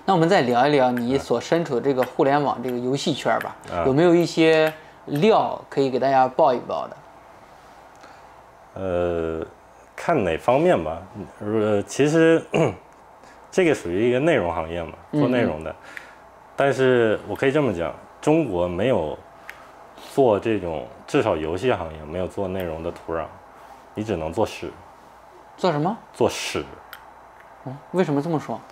那我们再聊一聊你所身处的这个互联网这个游戏圈吧，有没有一些料可以给大家爆一爆的？看哪方面吧。其实这个属于一个内容行业嘛，做内容的。但是我可以这么讲，中国没有做这种，至少游戏行业没有做内容的土壤，你只能做屎。 做什么？ 做屎。 为什么这么说？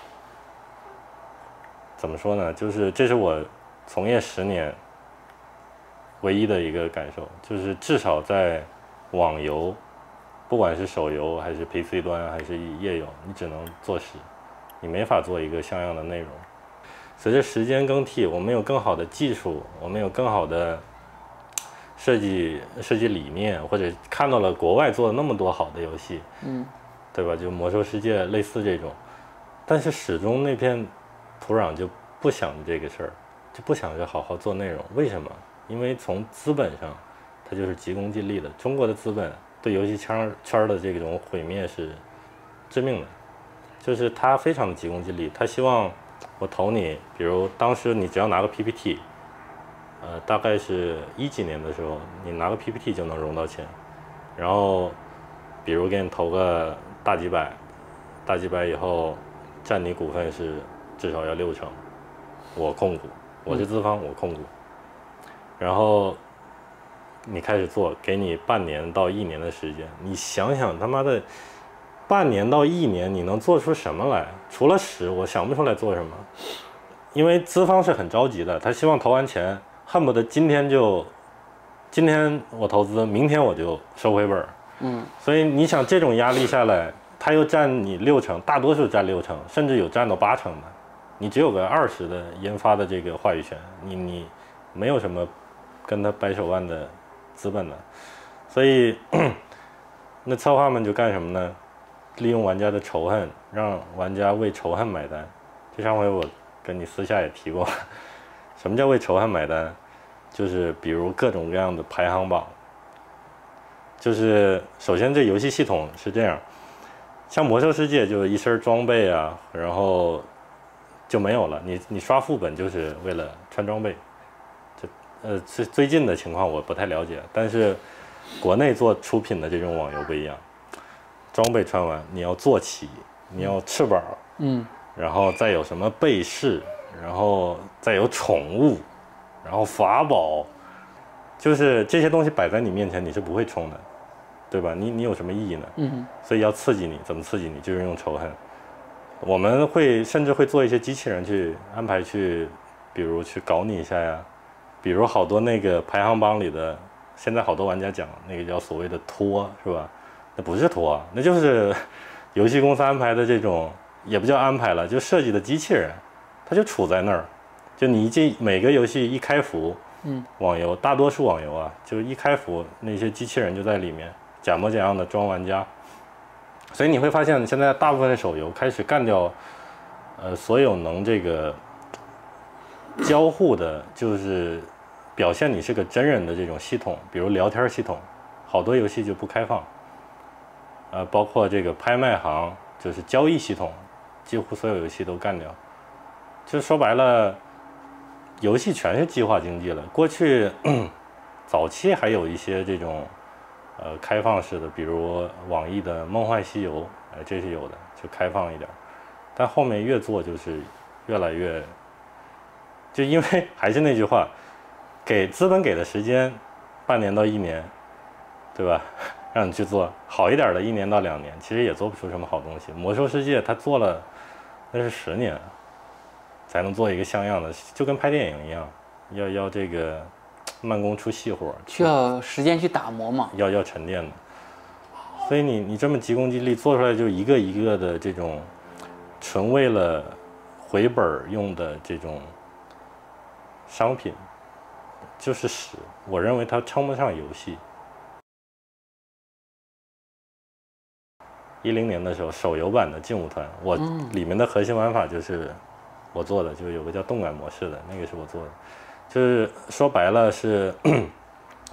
怎么说呢？就是这是我从业10年唯一的一个感受，就是至少在网游，不管是手游还是 PC 端还是页游，你只能做屎，你没法做一个像样的内容。随着时间更替，我们有更好的技术，我们有更好的设计理念，或者看到了国外做了那么多好的游戏，对吧？就魔兽世界类似这种，但是始终那片土壤就不想着这个事儿，就不想着好好做内容。为什么？因为从资本上，它就是急功近利的。中国的资本对游戏圈的这种毁灭是致命的，就是它非常的急功近利，它希望我投你，比如当时你只要拿个 PPT，大概是10几年的时候，你拿个 PPT 就能融到钱，然后比如给你投个大几百以后，占你股份是至少要60%，我控股，我是资方，我控股，然后你开始做，给你半年到1年的时间，你想想他妈的半年到1年你能做出什么来？除了屎，我想不出来做什么。因为资方是很着急的，他希望投完钱，恨不得今天我投资，明天我就收回本。所以你想这种压力下来，他又占你60%，大多数占60%，甚至有占到80%的，你只有个20%的研发的这个话语权，你没有什么跟他掰手腕的资本的。所以那策划们就干什么呢？利用玩家的仇恨，让玩家为仇恨买单。这上回我跟你私下也提过，什么叫为仇恨买单？就是比如各种各样的排行榜。就是首先这游戏系统是这样，像魔兽世界就一身装备啊，然后就没有了。你刷副本就是为了穿装备。最近的情况我不太了解，但是国内做出品的这种网游不一样，装备穿完你要坐骑，你要翅膀，然后再有什么备饰，然后再有宠物，然后法宝，就是这些东西摆在你面前你是不会冲的，对吧？你有什么意义呢？所以要刺激你，怎么刺激你？就是用仇恨。我们甚至会做一些机器人去安排去，比如去搞你一下呀，比如好多那个排行榜里的，现在好多玩家讲那个叫所谓的托，是吧？那不是托，那就是游戏公司安排的这种，也不叫安排了，就设计的机器人，它就处在那儿。就你每个游戏一开服，网游大多数网游啊，就一开服那些机器人就在里面假模假样的装玩家。所以你会发现现在大部分的手游开始干掉所有能这个交互的，就是表现你是个真人的这种系统，比如聊天系统，好多游戏就不开放。包括这个拍卖行，就是交易系统，几乎所有游戏都干掉。就说白了，游戏全是计划经济了。过去早期还有一些这种开放式的，比如网易的《梦幻西游》，这是有的，就开放一点。但后面越做就是越来越，就因为还是那句话，给资本给的时间半年到1年，对吧？让你去做好一点的1年到2年，其实也做不出什么好东西。魔兽世界它做了，那是10年才能做一个像样的，就跟拍电影一样，要这个慢工出细活， 需要时间去打磨嘛， 要沉淀的。所以你这么急功近利做出来，就一个一个的这种纯为了回本用的这种商品，就是屎。我认为它称不上游戏。10年的时候，手游版的劲舞团，我里面的核心玩法就是我做的，就有个叫动感模式的，那个是我做的，就是说白了是，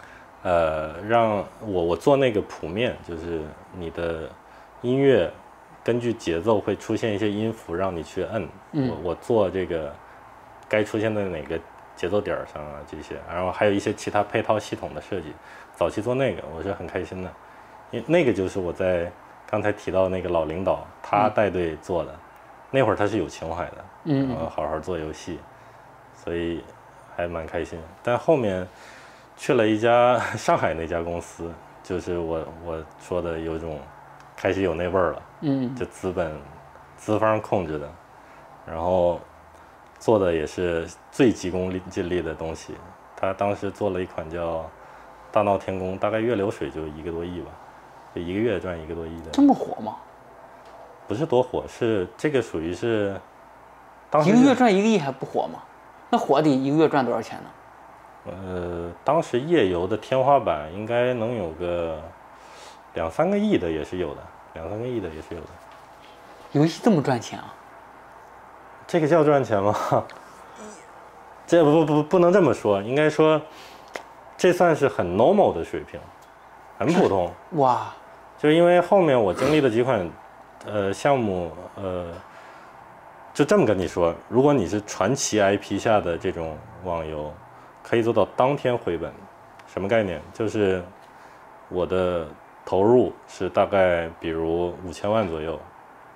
让我做那个谱面，就是你的音乐根据节奏会出现一些音符让你去摁，我做这个该出现在哪个节奏点上啊这些，然后还有一些其他配套系统的设计。早期做那个我是很开心的，因为那个就是我在刚才提到那个老领导他带队做的，那会儿他是有情怀的，然后好好做游戏，所以还蛮开心。但后面去了一家上海那家公司，就是我说的有种开始有那味儿了，就资方控制的，然后做的也是最急功近利的东西。他当时做了一款叫《大闹天宫》，大概月流水就1个多亿吧，就1个月赚1个多亿的。 这么火吗？ 不是多火，是这个属于是当时 1个月赚1个亿还不火吗？那火得1个月赚多少钱呢？ 当时页游的天花板应该能有个2、3个亿的也是有的，2、3个亿的也是有的。 游戏这么赚钱啊？ 这个叫赚钱吗？这不能这么说，应该说这算是很 normal 的水平，很普通。 哇！ 就因为后面我经历的几款项目，就这么跟你说，如果你是传奇 IP 下的这种网游，可以做到当天回本。什么概念？就是我的投入是大概比如5000万左右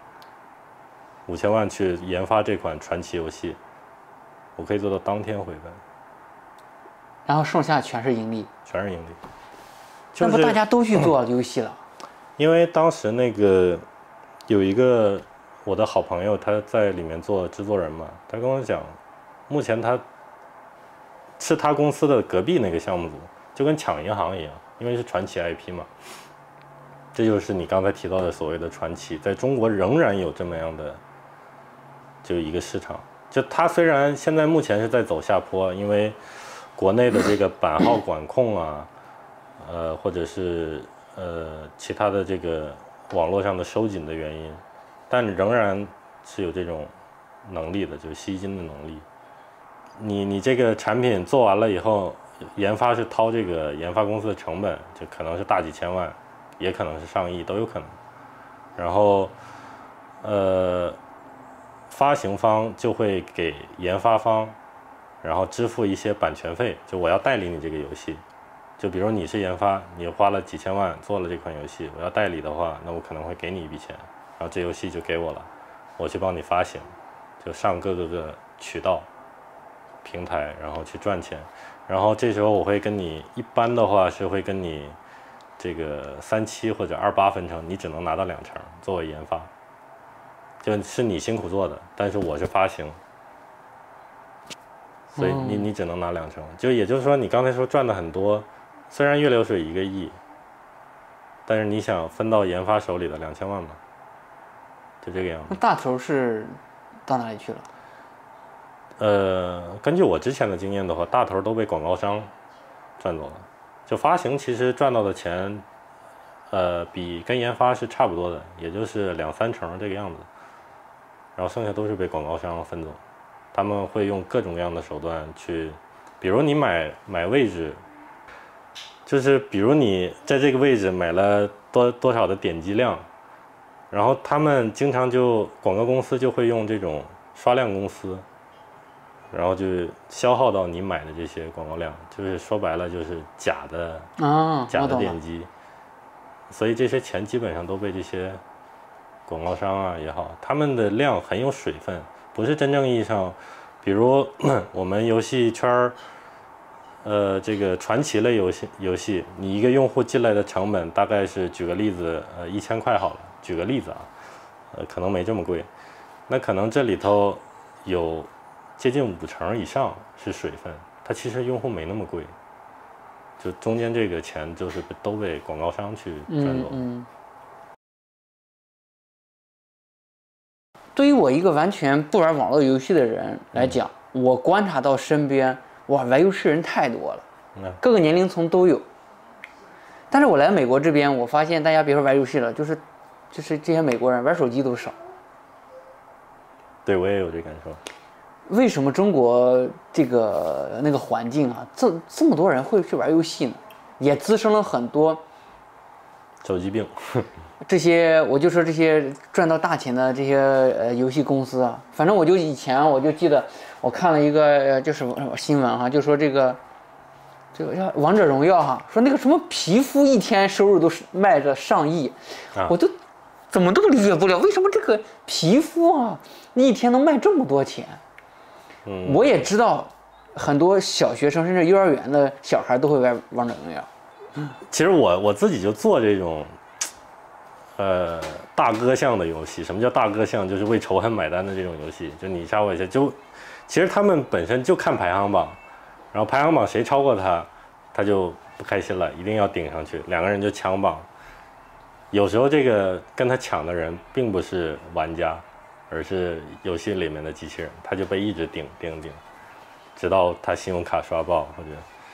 ，5000万去研发这款传奇游戏，我可以做到当天回本， 然后剩下全是盈利， 全是盈利。 那不大家都去做游戏了？ 因为当时那个有一个我的好朋友，他在里面做制作人嘛，他跟我讲，目前他是他公司的隔壁那个项目组，就跟抢银行一样，因为是传奇 IP 嘛。这就是你刚才提到的所谓的传奇，在中国仍然有这么样的就一个市场。就它虽然现在目前是在走下坡，因为国内的这个版号管控啊，或者是其他的这个网络上的收紧的原因，但仍然是有这种能力的，就是吸金的能力。你这个产品做完了以后，研发是掏这个研发公司的成本，就可能是大几千万，也可能是上亿，都有可能。然后发行方就会给研发方，然后支付一些版权费，就我要代理你这个游戏。就比如你是研发，你花了几千万做了这款游戏，我要代理的话，那我可能会给你一笔钱，然后这游戏就给我了，我去帮你发行，就上各个渠道平台，然后去赚钱。然后这时候我会跟你，一般的话是会跟你这个37或者28分成，你只能拿到2成作为研发，就是你辛苦做的，但是我是发行，所以你只能拿2成。就也就是说，你刚才说赚的很多，虽然月流水1个亿，但是你想分到研发手里的2000万嘛，就这个样子。 那大头是到哪里去了？ 根据我之前的经验的话，大头都被广告商赚走了。就发行其实赚到的钱，比跟研发是差不多的，也就是2、3成这个样子。然后剩下都是被广告商分走，他们会用各种各样的手段去，比如你买位置，就是比如你在这个位置买了多少的点击量，然后他们经常就广告公司就会用这种刷量公司。然后就消耗到你买的这些广告量，就是说白了就是假的点击，所以这些钱基本上都被这些广告商啊也好，他们的量很有水分，不是真正意义上，比如我们游戏圈这个传奇类游戏，你一个用户进来的成本大概是，举个例子，1000块好了，举个例子啊，可能没这么贵，那可能这里头有接近5成以上是水分，它其实用户没那么贵，就中间这个钱就是都被广告商去赚走。 对于我一个完全不玩网络游戏的人来讲，我观察到身边哇玩游戏人太多了，各个年龄层都有。但是我来美国这边，我发现大家别说玩游戏了，就是这些美国人玩手机都少。 对，我也有这感受。 为什么中国那个环境啊，这么多人会去玩游戏呢？也滋生了很多手机病。 这些我就说这些赚到大钱的这些游戏公司啊，反正以前我就记得我看了一个就是新闻哈，就说这个叫王者荣耀哈，说那个什么皮肤一天收入都是卖着上亿，我都怎么都理解不了，为什么这个皮肤啊一天能卖这么多钱？我也知道很多小学生甚至幼儿园的小孩都会玩王者荣耀。 其实我自己就做这种。大哥项的游戏，什么叫大哥项？就是为仇恨买单的这种游戏，就你杀我一下，其实他们本身就看排行榜，然后排行榜谁超过他就不开心了，一定要顶上去，两个人就抢榜。有时候这个跟他抢的人并不是玩家，而是游戏里面的机器人，他就被一直顶，直到他信用卡刷爆，或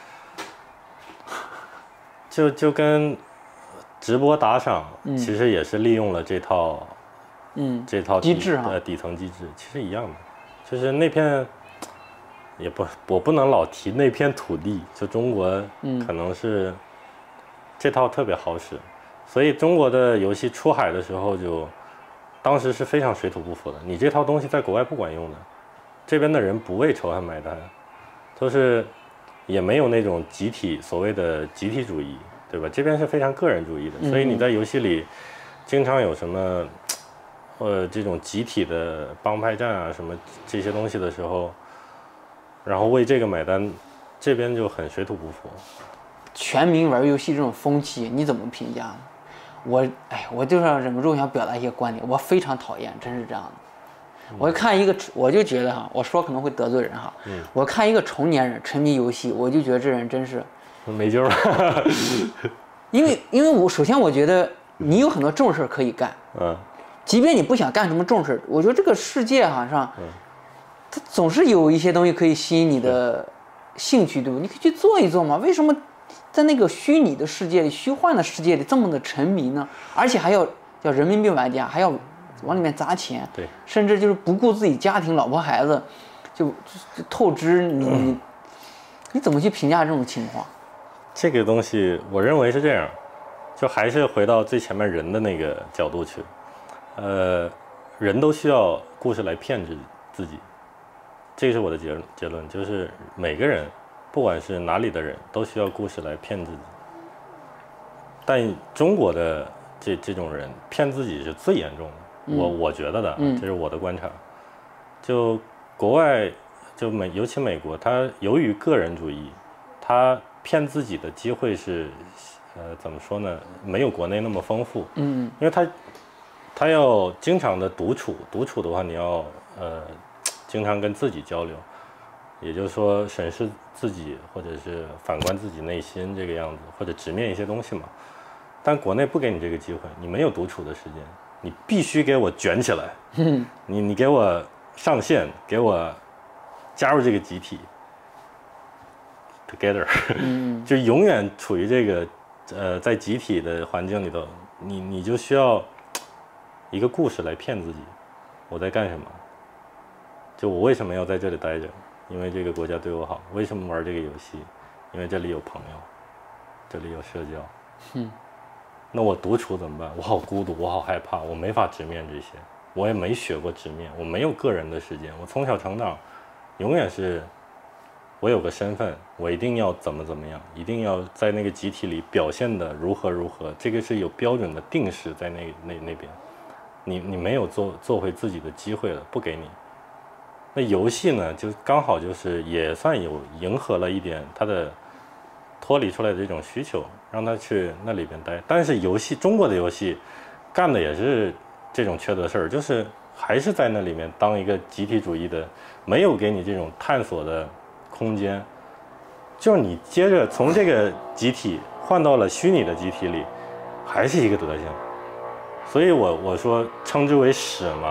者就跟。直播打赏其实也是利用了这套机制底层机制，其实一样的，就是那片我不能老提那片土地，就中国可能是这套特别好使，所以中国的游戏出海的时候当时是非常水土不服的，你这套东西在国外不管用的，这边的人不为仇恨买单，都是也没有那种所谓的集体主义。对吧？这边是非常个人主义的，所以你在游戏里经常有什么，这种集体的帮派战啊，什么这些东西的时候，然后为这个买单，这边就很水土不服。 全民玩游戏这种风气，你怎么评价呢？我就是忍不住想表达一些观点，我非常讨厌，真是这样的。我看我就觉得哈，我说可能会得罪人哈，我看一个成年人沉迷游戏，我就觉得这人真是。 没救了， 因为首先我觉得你有很多正事可以干，即便你不想干什么正事，我觉得这个世界好像，它总是有一些东西可以吸引你的兴趣，对吧？你可以去做一做嘛。为什么在那个虚拟的世界里、虚幻的世界里这么的沉迷呢？而且还要叫人民币玩家，还要往里面砸钱， 对， 甚至就是不顾自己家庭、老婆孩子，就透支你怎么去评价这种情况？ 这个东西我认为是这样，就还是回到最前面人的那个角度去，人都需要故事来骗自己，这是我的结论，就是每个人不管是哪里的人都需要故事来骗自己，但中国的这种人骗自己是最严重的，我觉得的，这是我的观察，就国外尤其美国，它由于个人主义，它骗自己的机会是，怎么说呢？没有国内那么丰富。因为他要经常的独处的话，你要经常跟自己交流，也就是说审视自己，或者是反观自己内心这个样子，或者直面一些东西嘛。但国内不给你这个机会，你没有独处的时间，你必须给我卷起来。你给我上线，给我加入这个集体。together， 就永远处于这个在集体的环境里头，你就需要一个故事来骗自己，我在干什么？就我为什么要在这里待着？因为这个国家对我好。为什么玩这个游戏？因为这里有朋友，这里有社交。那我独处怎么办？我好孤独，我好害怕，我没法直面这些，我也没学过直面，我没有个人的时间，我从小成长，永远是。我有个身份，我一定要怎么样，一定要在那个集体里表现的如何，这个是有标准的定式在那边，你没有做回自己的机会了，不给你。那游戏呢，就刚好就是也算有迎合了一点他的脱离出来的这种需求，让他去那里边待。但是中国的游戏干的也是这种缺德事儿，就是还是在那里面当一个集体主义的，没有给你这种探索的空间，就是你接着从这个集体换到了虚拟的集体里，还是一个德行。所以我说称之为屎嘛。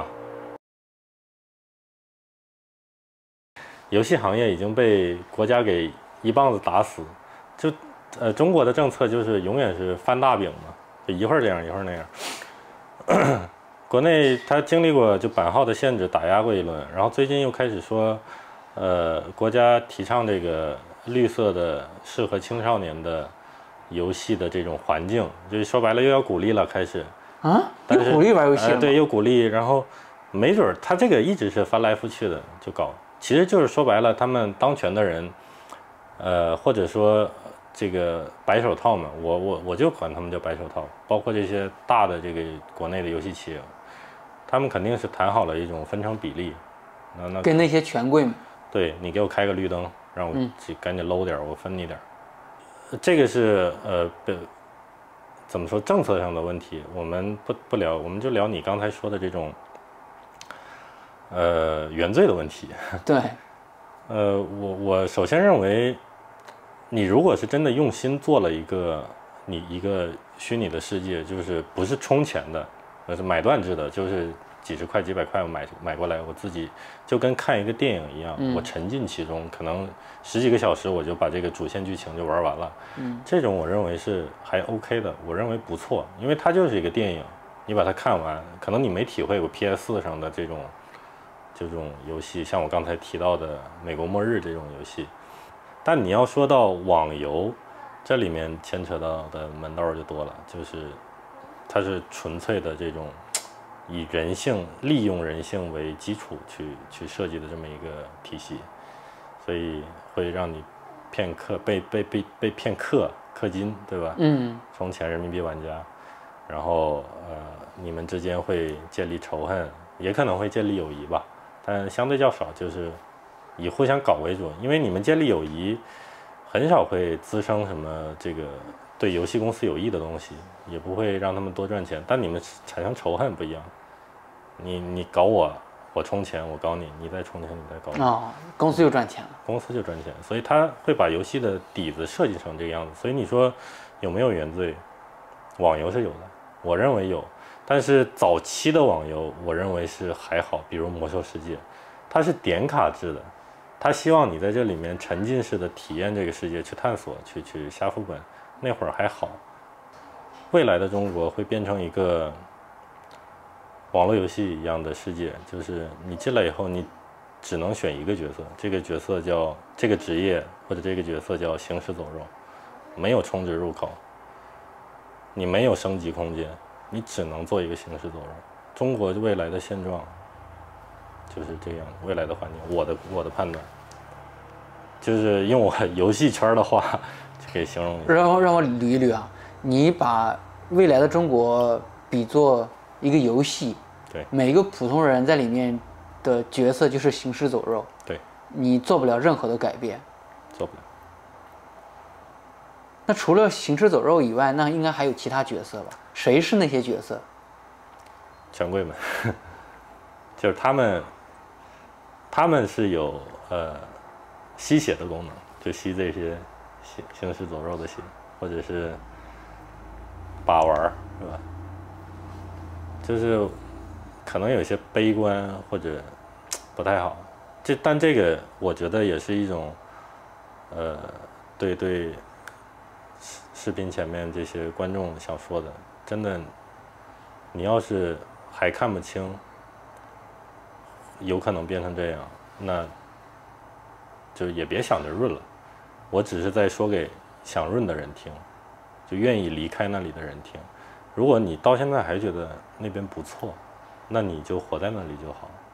游戏行业已经被国家给一棒子打死，就中国的政策就是永远是翻大饼嘛，就一会儿这样一会儿那样。国内它经历过就版号的限制打压过一轮，然后最近又开始说。国家提倡这个绿色的适合青少年的游戏的这种环境，就是说白了又要鼓励了，开始啊，又鼓励玩游戏了、 对，又鼓励，然后没准他这个一直是翻来覆去的就搞，其实就是说白了，他们当权的人，或者说这个白手套嘛，我就管他们叫白手套，包括这些大的这个国内的游戏企业，他们肯定是谈好了一种分成比例， 跟那些权贵们， 对你给我开个绿灯，让我赶紧搂点，我分你点。这个是怎么说政策上的问题，我们不聊，我们就聊你刚才说的这种原罪的问题。 对， 我首先认为，你如果是真的用心做了一个虚拟的世界，就是不是充钱的，是买断制的，就是几十块几百块我买过来，我自己就跟看一个电影一样，我沉浸其中，可能10几个小时我就把这个主线剧情就玩完了。这种我认为是还 OK 的，我认为不错，因为它就是一个电影，你把它看完，可能你没体会过 PS4 上的这种游戏，像我刚才提到的《美国末日》这种游戏。但你要说到网游，这里面牵扯到的门道就多了，就是它是纯粹的这种以利用人性为基础去设计的这么一个体系，所以会让你被骗氪金，对吧？充钱人民币玩家，然后你们之间会建立仇恨，也可能会建立友谊吧，但相对较少，就是以互相搞为主，因为你们建立友谊很少会滋生什么这个对游戏公司有益的东西，也不会让他们多赚钱，但你们产生仇恨不一样，你搞我充钱，我搞你，你再充钱，你再搞我， 公司就赚钱了， 公司就赚钱，所以他会把游戏的底子设计成这个样子。所以你说有没有原罪？网游是有的，我认为有，但是早期的网游我认为是还好，比如魔兽世界，它是点卡制的，他希望你在这里面沉浸式的体验这个世界，去探索，去下副本，那会儿还好。未来的中国会变成一个网络游戏一样的世界，就是你进来以后，你只能选一个角色，这个角色叫这个职业或者这个角色叫行尸走肉，没有充值入口，你没有升级空间，你只能做一个行尸走肉。中国未来的现状就是这样，未来的环境，我的判断，就是用我游戏圈的话就可以形容一下。 让我捋一捋啊，你把未来的中国比作一个游戏， 对， 每一个普通人在里面的角色就是行尸走肉， 对， 你做不了任何的改变， 做不了。 那除了行尸走肉以外，那应该还有其他角色吧？谁是那些角色？ 权贵们，就是他们是有吸血的功能，就吸这些行尸走肉的血，或者是把玩儿，是吧？就是可能有些悲观或者不太好，但这个我觉得也是一种对视频前面这些观众想说的，真的，你要是还看不清，有可能变成这样，那就也别想着润了。我只是在说给想润的人听，就愿意离开那里的人听。如果你到现在还觉得那边不错，那你就活在那里就好。